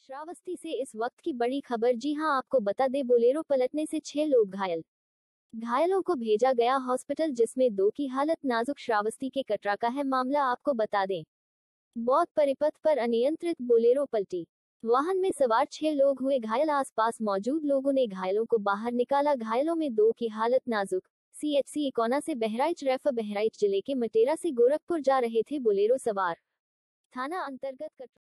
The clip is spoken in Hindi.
श्रावस्ती से इस वक्त की बड़ी खबर। जी हां, आपको बता दें, बोलेरो पलटने से 6 लोग घायल। घायलों को भेजा गया हॉस्पिटल, जिसमें 2 की हालत नाजुक। श्रावस्ती के कटरा का है मामला, आपको बता दें। बौद्ध परिपथ पर अनियंत्रित बोलेरो पलटी। वाहन में सवार 6 लोग हुए घायल। आसपास मौजूद लोगों ने घायलों को बाहर निकाला। घायलों में 2 की हालत नाजुक। CHC इकोना से बहराइच रेफर। बहराइच जिले के मटेरा से गोरखपुर जा रहे थे बोलेरो सवार। थाना अंतर्गत